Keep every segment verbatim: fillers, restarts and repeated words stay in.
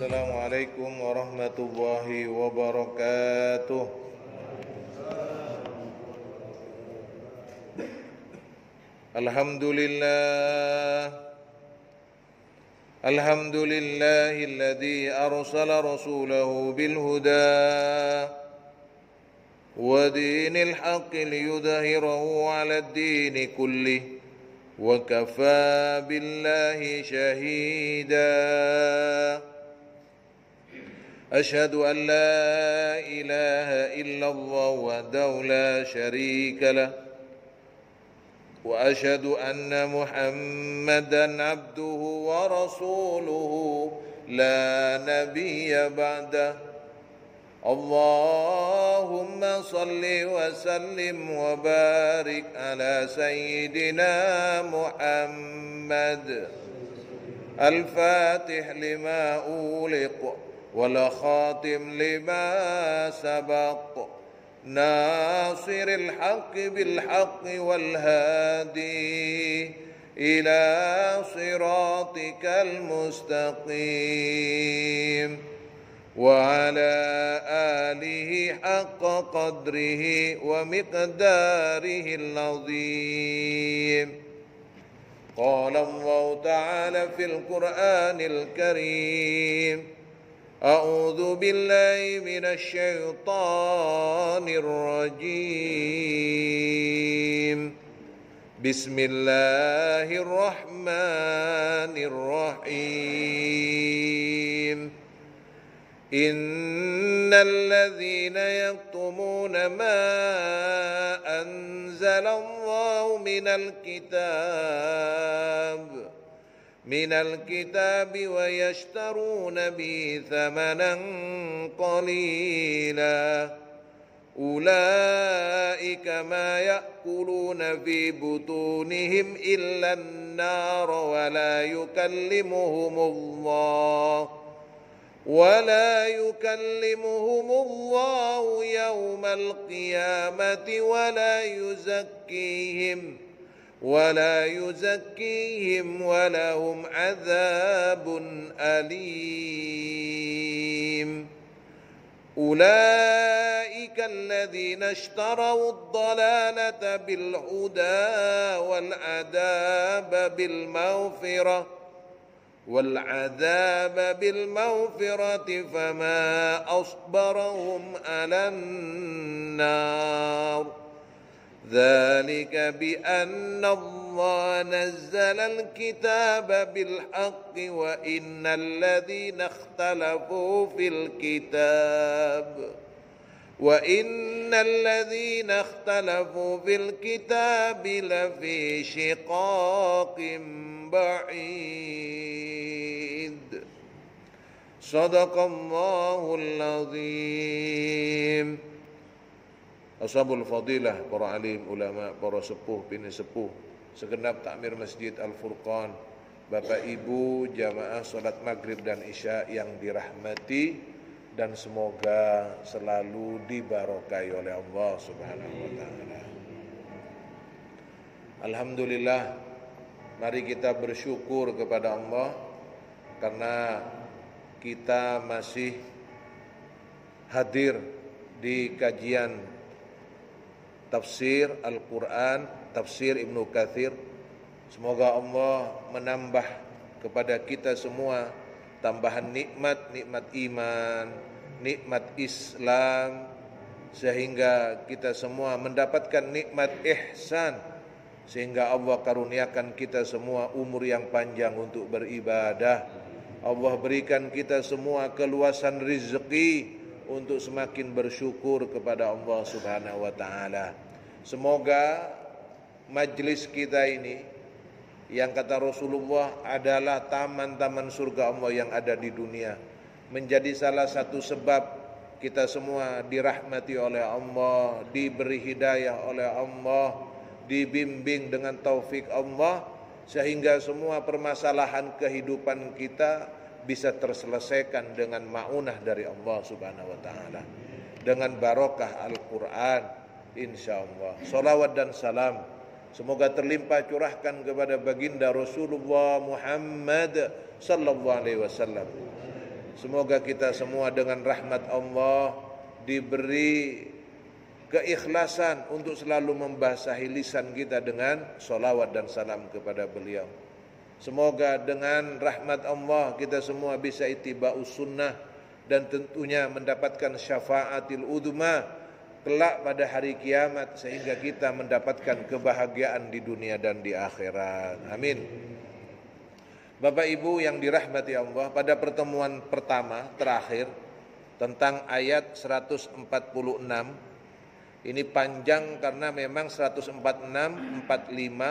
Assalamualaikum warahmatullahi wabarakatuh. Alhamdulillah Alhamdulillahilladzi arsala rasulahu bil huda wa dinil haqqi liyudhhirahu 'alad dini kullih wa kafaa billahi shahida. Ashhadu an la ilaha illallah wahdahu la syarika lah wa ashhadu anna Muhammadan abduhu wa rasuluhu la nabiyya ba'dah. Allahumma salli wa sallim wa barik ala sayyidina Muhammad al-fatih lima uliq wal khatim lima sabaq nasiril haqqi bil haqqi wal hadi ila siratikal mustaqim wa ala alihi haqqa qadrihi wa miqdarihi al-azim. Qala Allah ta'ala fil Qur'anil Karim, A'udzu billahi minasy syaithanir rajim. Bismillahirrahmanirrahim. Innal ladzina yaktumuna ma anzalallahu minal kitab minal kitabi wa yashtaruna bi thamanan qalila ulaika ma ya'kuluna fi butunihim illa an-nar wa la yukallimuhumullah ولا يكلمهم الله يوم القيامة ولا يزكيهم ولا يزكيهم ولهم عذاب أليم أولئك الذين اشتروا الضلالة بالهدى والعذاب بالمغفرة والعذاب بالمغفرة فما أصبرهم على النار ذلك بأن الله نزل الكتاب بالحق وإن الذين اختلفوا في الكتاب وإن الذين اختلفوا في الكتاب لفي شقاق بعيد. صدق الله العظيم. Ashabul fadilah, para alim, ulama, para sepuh, bini sepuh, segenap takmir Masjid Al-Furqan, Bapak Ibu jamaah salat maghrib dan isya yang dirahmati dan semoga selalu dibarokai oleh Allah Subhanahu wa taala. Alhamdulillah, mari kita bersyukur kepada Allah karena kita masih hadir di kajian tafsir Al-Quran, tafsir Ibnu Katsir. Semoga Allah menambah kepada kita semua tambahan nikmat, nikmat iman, nikmat Islam, sehingga kita semua mendapatkan nikmat ihsan, sehingga Allah karuniakan kita semua umur yang panjang untuk beribadah. Allah berikan kita semua keluasan rezeki untuk semakin bersyukur kepada Allah Subhanahu wa taala. Semoga majlis kita ini yang kata Rasulullah adalah taman-taman surga Allah yang ada di dunia, menjadi salah satu sebab kita semua dirahmati oleh Allah, diberi hidayah oleh Allah, dibimbing dengan taufik Allah, sehingga semua permasalahan kehidupan kita bisa terselesaikan dengan ma'unah dari Allah Subhanahu wa taala, dengan barokah Al-Qur'an insyaallah. Salawat dan salam semoga terlimpah curahkan kepada baginda Rasulullah Muhammad sallallahu alaihi wasallam, Semoga kita semua dengan rahmat Allah diberi keikhlasan untuk selalu membasahi lisan kita dengan sholawat dan salam kepada beliau. Semoga dengan rahmat Allah kita semua bisa ittiba'us sunnah dan tentunya mendapatkan syafaatil udhma kelak pada hari kiamat, sehingga kita mendapatkan kebahagiaan di dunia dan di akhirat. Amin. Bapak Ibu yang dirahmati Allah, pada pertemuan pertama terakhir tentang ayat seratus empat puluh enam, ini panjang karena memang seratus empat puluh enam, empat puluh lima,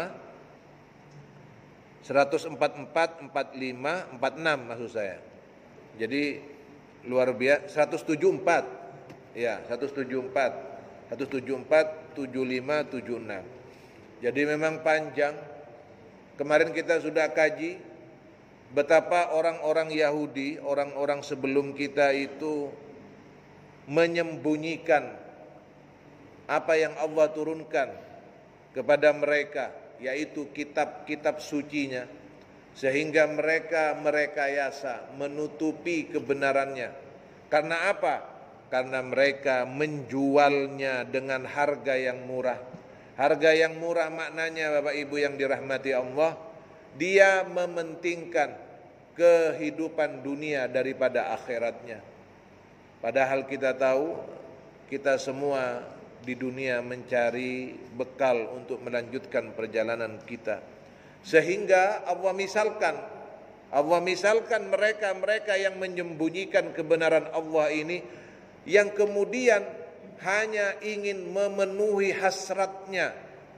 seratus empat puluh empat, empat puluh lima, empat puluh enam maksud saya. Jadi luar biasa, seratus tujuh puluh empat. Ya, seratus tujuh puluh empat. seratus tujuh puluh empat, tujuh puluh lima, tujuh puluh enam. Jadi memang panjang. Kemarin kita sudah kaji betapa orang-orang Yahudi, orang-orang sebelum kita itu menyembunyikan apa yang Allah turunkan kepada mereka, yaitu kitab-kitab sucinya, sehingga mereka merekayasa, menutupi kebenarannya. Karena apa? Karena mereka menjualnya dengan harga yang murah. Harga yang murah maknanya Bapak Ibu yang dirahmati Allah, dia mementingkan kehidupan dunia daripada akhiratnya. Padahal kita tahu, kita semua di dunia mencari bekal untuk melanjutkan perjalanan kita. Sehingga Allah misalkan, Allah misalkan mereka-mereka yang menyembunyikan kebenaran Allah ini, yang kemudian hanya ingin memenuhi hasratnya,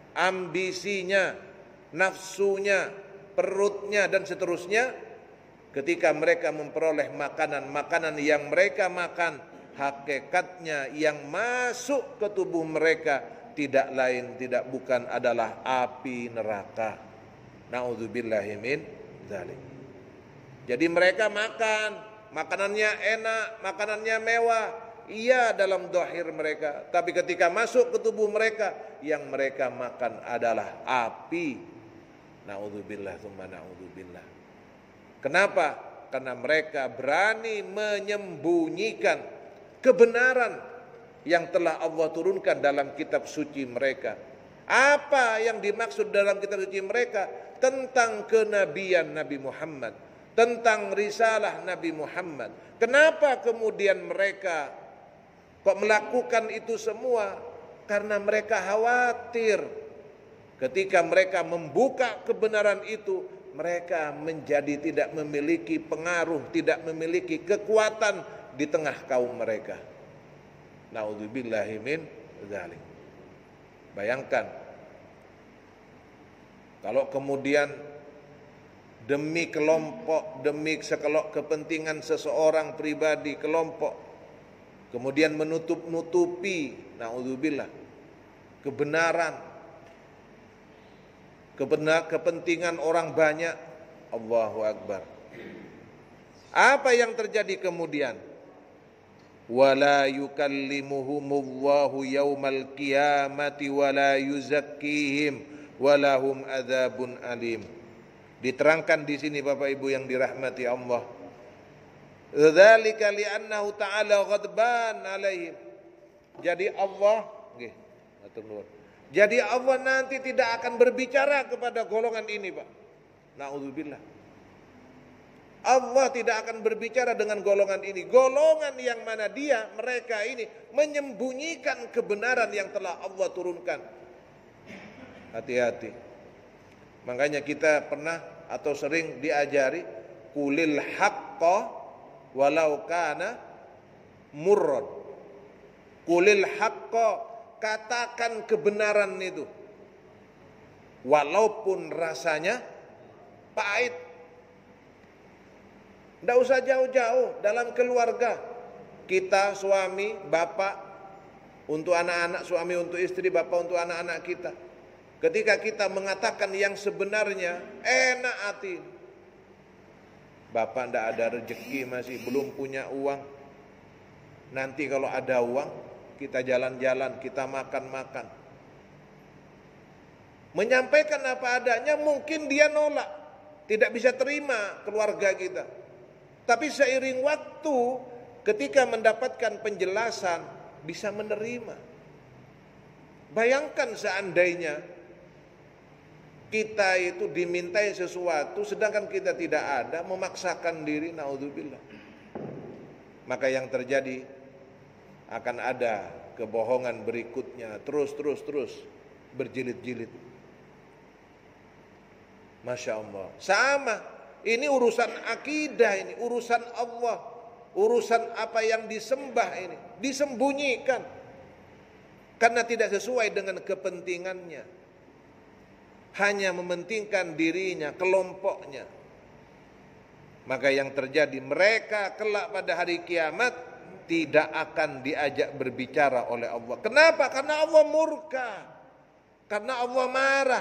ambisinya, nafsunya, perutnya dan seterusnya. Ketika mereka memperoleh makanan-makanan yang mereka makan, hakikatnya yang masuk ke tubuh mereka tidak lain tidak bukan adalah api neraka. Na'udzubillahi min dzalik. Jadi mereka makan, makanannya enak, makanannya mewah, iya dalam zahir mereka, tapi ketika masuk ke tubuh mereka, yang mereka makan adalah api. Na'udzubillah tsumma na'udzubillah. Kenapa? Karena mereka berani menyembunyikan kebenaran yang telah Allah turunkan dalam kitab suci mereka. Apa yang dimaksud dalam kitab suci mereka? Tentang kenabian Nabi Muhammad, tentang risalah Nabi Muhammad. Kenapa kemudian mereka kok melakukan itu semua? Karena mereka khawatir ketika mereka membuka kebenaran itu, mereka menjadi tidak memiliki pengaruh, tidak memiliki kekuatan di tengah kaum mereka. Na'udzubillahi min dzalik. Bayangkan kalau kemudian demi kelompok, demi sekelok kepentingan seseorang pribadi, kelompok, kemudian menutup-nutupi, na'udzubillah, kebenaran, kebenar, kepentingan orang banyak. Allahu Akbar. Apa yang terjadi kemudian? Wala yukallimuhumullahu yaumal qiyamati wala yuzakkihim walahum adzabun alim. Diterangkan di sini Bapak Ibu yang dirahmati Allah. Dzalika li'annahu ta'ala ghadban 'alaihim. Jadi Allah, nggih, matur nuwun. Jadi Allah nanti tidak akan berbicara kepada golongan ini, Pak. Na'udzubillah. Allah tidak akan berbicara dengan golongan ini. Golongan yang mana dia, mereka ini menyembunyikan kebenaran yang telah Allah turunkan. Hati-hati. Makanya kita pernah atau sering diajari, kulil haqqa walau kana murran. Kulil haqqa, katakan kebenaran itu walaupun rasanya pahit. Tidak usah jauh-jauh, dalam keluarga kita, suami, bapak untuk anak-anak, suami untuk istri, bapak untuk anak-anak kita. Ketika kita mengatakan yang sebenarnya, enak hati. Bapak tidak ada rezeki, masih belum punya uang. Nanti kalau ada uang, kita jalan-jalan, kita makan-makan. Menyampaikan apa adanya, mungkin dia nolak, tidak bisa terima keluarga kita. Tapi seiring waktu, ketika mendapatkan penjelasan, bisa menerima. Bayangkan seandainya kita itu dimintai sesuatu sedangkan kita tidak ada, memaksakan diri, naudzubillah. Maka yang terjadi akan ada kebohongan berikutnya, terus terus terus berjilid-jilid. Masya Allah. Sama, ini urusan akidah, ini urusan Allah, urusan apa yang disembah ini disembunyikan karena tidak sesuai dengan kepentingannya. Hanya mementingkan dirinya, kelompoknya. Maka yang terjadi, mereka kelak pada hari kiamat tidak akan diajak berbicara oleh Allah. Kenapa? Karena Allah murka. Karena Allah marah.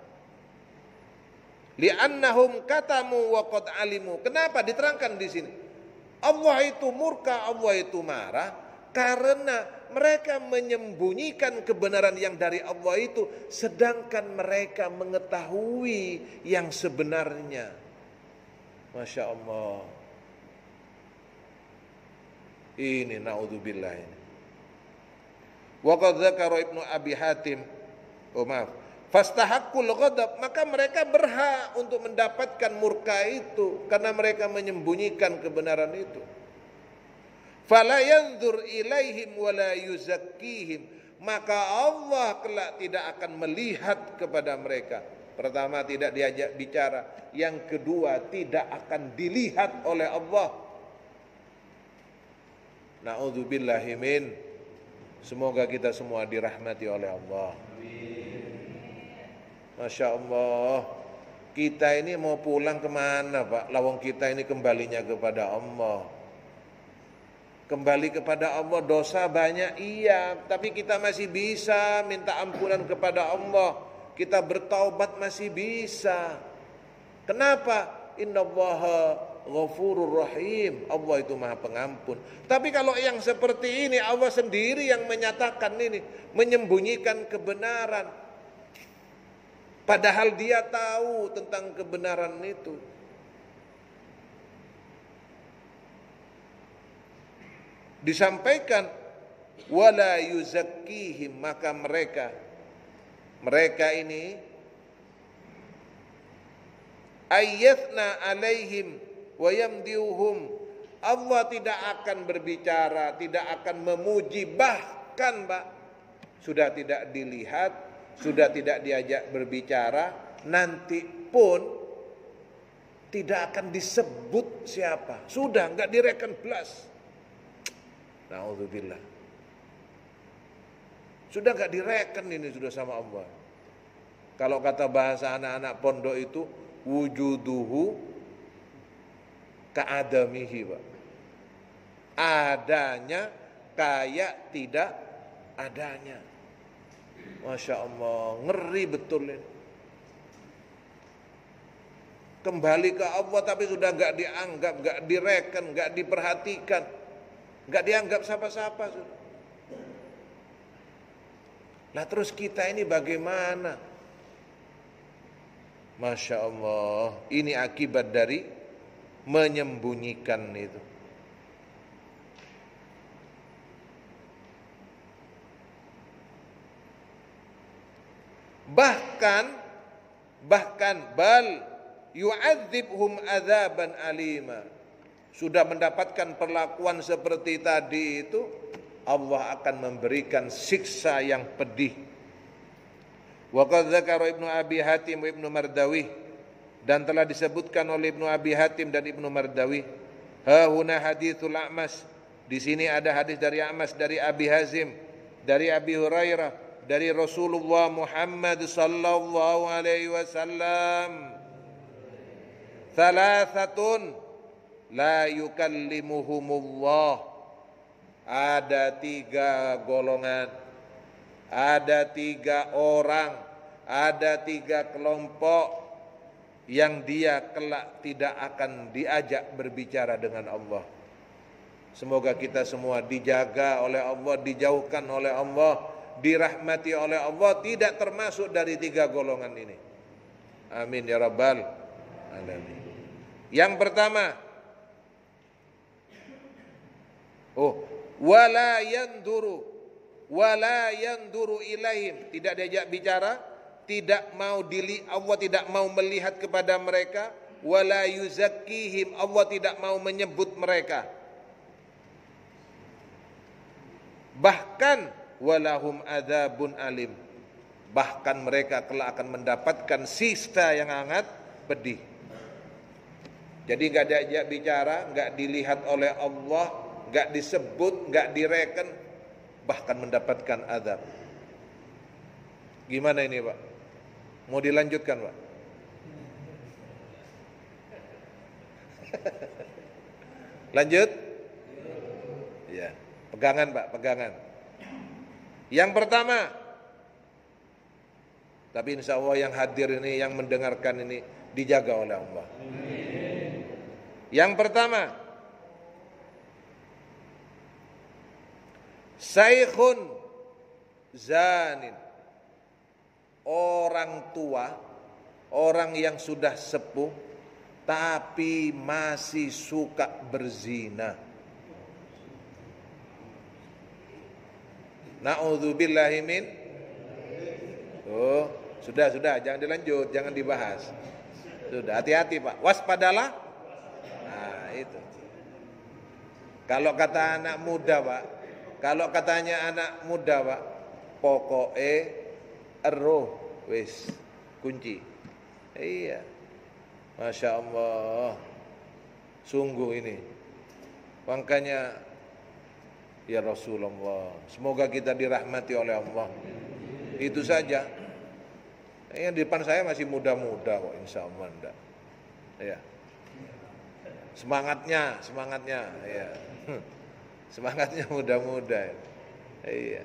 Li'annahum katamu wa qad alimu. Kenapa? Diterangkan di sini. Allah itu murka, Allah itu marah karena mereka menyembunyikan kebenaran yang dari Allah itu, sedangkan mereka mengetahui yang sebenarnya. Masya Allah. Ini naudzubillah ini. Wa qad dzakara Ibnu Abi Hatim, oh maaf, fastahaqqul ghadab, maka mereka berhak untuk mendapatkan murka itu karena mereka menyembunyikan kebenaran itu. Fala yanzur ilaihim wala yuzakkihim, maka Allah kelak tidak akan melihat kepada mereka. Pertama, tidak diajak bicara. Yang kedua, tidak akan dilihat oleh Allah. Na'udzubillahi min. Semoga kita semua dirahmati oleh Allah. Masya Allah. Kita ini mau pulang kemana, Pak? Lawang kita ini kembalinya kepada Allah. Kembali kepada Allah, dosa banyak iya, tapi kita masih bisa minta ampunan kepada Allah. Kita bertaubat masih bisa. Kenapa? Innallaha ghafurur rahim. Allah itu Maha Pengampun. Tapi kalau yang seperti ini, Allah sendiri yang menyatakan ini, menyembunyikan kebenaran. Padahal dia tahu tentang kebenaran itu. Disampaikan wala yuzakkihim, maka mereka mereka ini ayyathna alaihim wa yamdiuhum, Allah tidak akan berbicara, tidak akan memuji, bahkan Pak sudah tidak dilihat, sudah tidak diajak berbicara, nanti pun tidak akan disebut siapa, sudah enggak direken belas. Na'udzubillah. Sudah gak direken ini sudah sama Allah. Kalau kata bahasa anak-anak pondok itu, wujuduhu ka'adamihi, Pak. Adanya kayak tidak adanya. Masya Allah, ngeri betul ini. Kembali ke Allah tapi sudah gak dianggap, gak direken, gak diperhatikan, gak dianggap siapa-siapa sudah. Lah terus kita ini bagaimana? Masya Allah, ini akibat dari menyembunyikan itu. Bahkan, bahkan bal yu'adzibhum adzaban alima. Sudah mendapatkan perlakuan seperti tadi itu, Allah akan memberikan siksa yang pedih. Wa qad dzakara Ibnu Abi Hatim wa Ibnu Mardawi, dan telah disebutkan oleh Ibnu Abi Hatim dan Ibnu Mardawi, ha huna haditsul A'mas, di sini ada hadis dari A'mas, dari Abi Hazim, dari Abi Hurairah, dari Rasulullah Muhammad sallallahu alaihi wasallam, thalathatun la yukallimuhumullah. Ada tiga golongan, ada tiga orang, ada tiga kelompok yang dia kelak tidak akan diajak berbicara dengan Allah. Semoga kita semua dijaga oleh Allah, dijauhkan oleh Allah, dirahmati oleh Allah, tidak termasuk dari tiga golongan ini. Amin ya rabbal alamin. Yang pertama, Oh, wala yanduru wala yanduru ilaihim, tidak diajak bicara, tidak mau dili Allah tidak mau melihat kepada mereka, wala yuzakkihim, Allah tidak mau menyebut mereka. Bahkan walahum adzabun alim, bahkan mereka kelak akan mendapatkan siksa yang sangat pedih. Jadi enggak diajak bicara, enggak dilihat oleh Allah, enggak disebut, enggak direken, bahkan mendapatkan azab. Gimana ini, Pak? Mau dilanjutkan, Pak? Lanjut? Ya, pegangan, Pak, pegangan. Yang pertama, tapi insya Allah yang hadir ini, yang mendengarkan ini dijaga oleh Allah. Yang pertama, Saikhun zanin, orang tua, orang yang sudah sepuh tapi masih suka berzina. Na'udzubillahi min. Oh, sudah sudah, jangan dilanjut, jangan dibahas. Sudah, hati-hati Pak, waspadalah. Nah itu. Kalau kata anak muda Pak, kalau katanya anak muda Pak, pokoknya ero wis kunci. Iya, Masya Allah, sungguh ini. Makanya ya Rasulullah, semoga kita dirahmati oleh Allah. Itu saja. Yang di depan saya masih muda-muda kok, insya Allah enggak. Ya. Semangatnya, semangatnya, ya. Semangatnya muda-muda. Iya.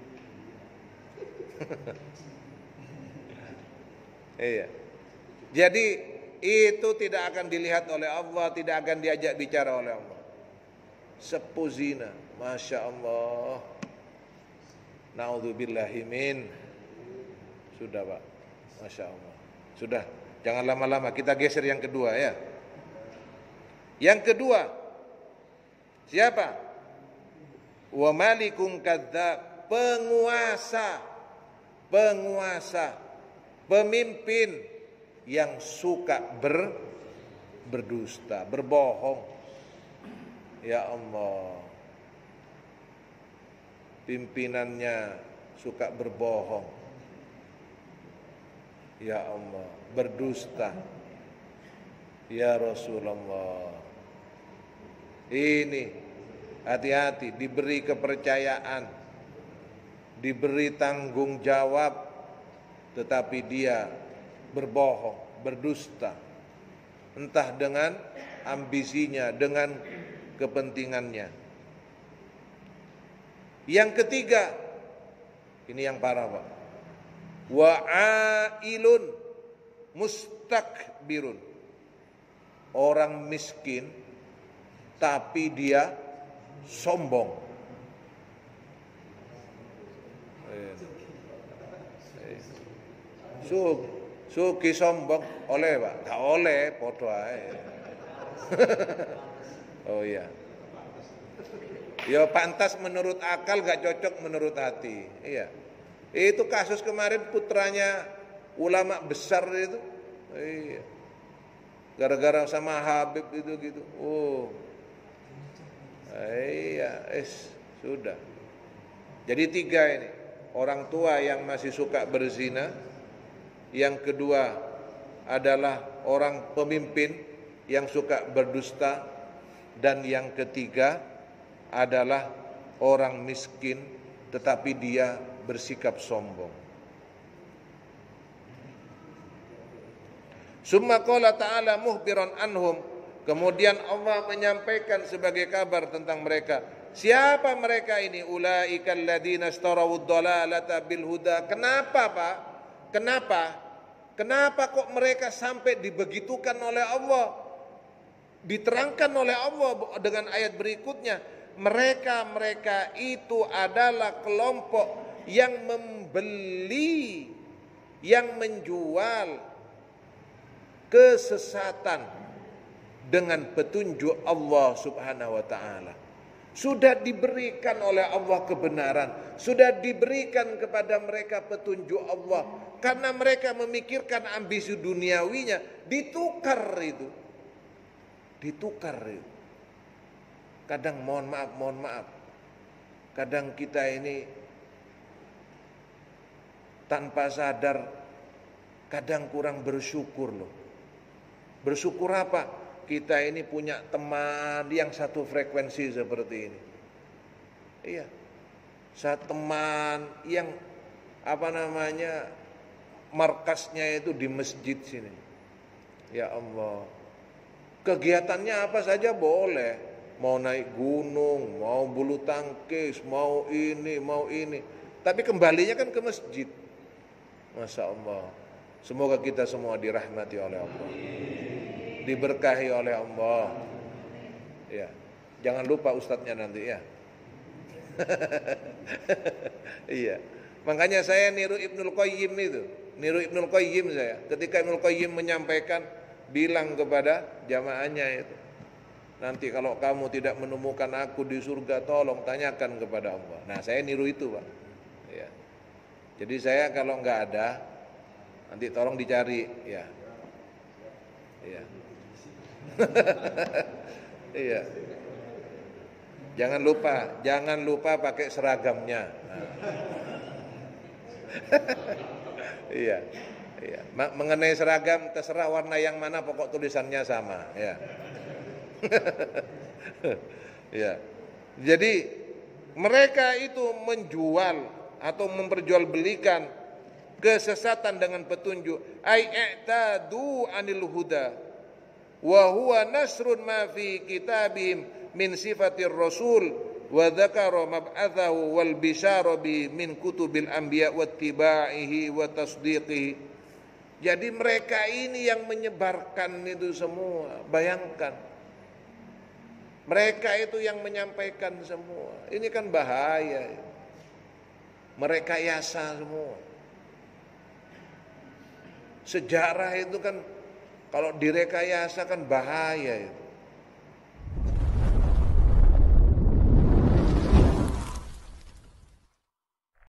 Iya. Jadi itu tidak akan dilihat oleh Allah, tidak akan diajak bicara oleh Allah. Sepuh zina, Masya Allah. Na'udzubillahi min. Sudah Pak, Masya Allah. Sudah, jangan lama-lama, kita geser yang kedua ya. Yang kedua, siapa? Wa malikun kadzdzab, penguasa, penguasa, pemimpin yang suka ber, berdusta, berbohong. Ya Allah, pimpinannya suka berbohong. Ya Allah, berdusta. Ya Rasulullah, ini hati-hati, diberi kepercayaan, diberi tanggung jawab, tetapi dia berbohong, berdusta. Entah dengan ambisinya, dengan kepentingannya. Yang ketiga, ini yang parah Pak. Wa'ailun mustakbirun, orang miskin tapi dia sombong. Su, suki sombong oleh Pak? Gak oleh, podo ae. Oh iya. Ya pantas menurut akal, gak cocok menurut hati. Iya. Itu kasus kemarin putranya ulama besar itu. Iya. Gara-gara sama Habib itu gitu. Oh. Iya, es sudah. Jadi tiga ini, orang tua yang masih suka berzina, yang kedua adalah orang pemimpin yang suka berdusta, dan yang ketiga adalah orang miskin tetapi dia bersikap sombong. Summa qala ta'ala muhbiran anhum, kemudian Allah menyampaikan sebagai kabar tentang mereka. Siapa mereka ini? Ulaikal ladzina istarawud dhalalata bil huda. Kenapa Pak? Kenapa? Kenapa kok mereka sampai dibegitukan oleh Allah? Diterangkan oleh Allah dengan ayat berikutnya. Mereka-mereka itu adalah kelompok yang membeli, yang menjual kesesatan dengan petunjuk Allah Subhanahu wa taala. Sudah diberikan oleh Allah kebenaran, sudah diberikan kepada mereka petunjuk Allah. Karena mereka memikirkan ambisi duniawinya, ditukar itu. Ditukar itu. Kadang mohon maaf, mohon maaf. Kadang kita ini tanpa sadar, kadang kurang bersyukur loh. Bersyukur apa? Kita ini punya teman yang satu frekuensi seperti ini. Iya. Satu teman yang apa namanya markasnya itu di masjid sini. Ya Allah. Kegiatannya apa saja boleh. Mau naik gunung, mau bulu tangkis, mau ini, mau ini. Tapi kembalinya kan ke masjid. Masya Allah. Semoga kita semua dirahmati oleh Allah, diberkahi oleh Allah. Ya, jangan lupa ustadznya nanti ya. Iya. Makanya saya niru Ibnul Qayyim itu, niru Ibnul Qayyim saya. Ketika Ibnul Qayyim menyampaikan, bilang kepada jamaahnya itu, nanti kalau kamu tidak menemukan aku di surga, tolong tanyakan kepada Allah. Nah, saya niru itu, Pak. Ya. Jadi saya kalau nggak ada, nanti tolong dicari, ya. Iya. Iya. Jangan lupa, jangan lupa pakai seragamnya. Nah. Iya. Iya. Mengenai seragam, terserah warna yang mana, pokok tulisannya sama, ya. Ya. Jadi mereka itu menjual atau memperjualbelikan kesesatan dengan petunjuk. Ai i'tadu anil huda wa huwa nasrun ma fi kitabihim min sifatir rasul wa dzakara mab'athahu wal bisyara bi min kutubil anbiya wattibaihi wa tasdiqihi. Jadi mereka ini yang menyebarkan itu semua. Bayangkan, mereka itu yang menyampaikan semua. Ini kan bahaya. Mereka yasa semua. Sejarah itu kan kalau direkayasa kan bahaya itu.